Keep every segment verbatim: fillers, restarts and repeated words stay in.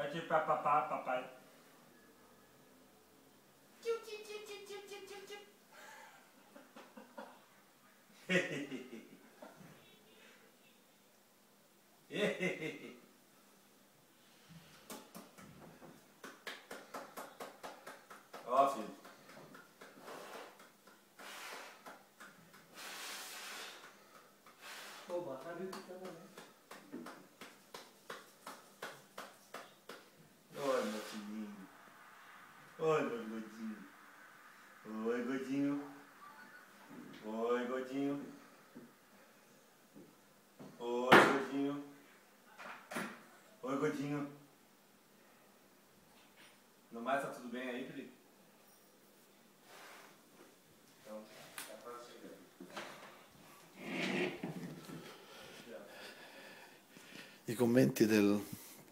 Faccio papà papà. Ó, filho. Oba, abre o também. Oi, meu filhinho. Oi, meu godinho. Oi, godinho. Oi, godinho. Oi, godinho. Oi, godinho. No mais, tá tudo bem aí, Felipe? Então, tá quase chegando. I commenti del,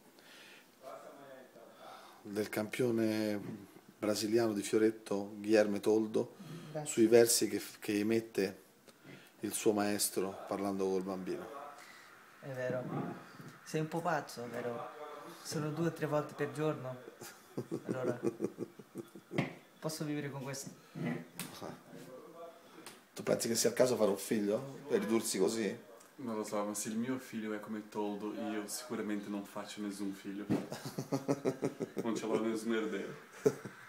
del campione brasiliano di fioretto Guilherme Toldo Grazie. sui versi che, che emette il suo maestro parlando col bambino. È vero. Sei un po' pazzo, vero? Sono due o tre volte per giorno. Allora, posso vivere con questo? Tu pensi che sia il caso fare un figlio per ridursi così? Non lo so, ma se il mio figlio è come Toldo, io sicuramente non faccio nessun figlio. Non ce l'ho nessun erede.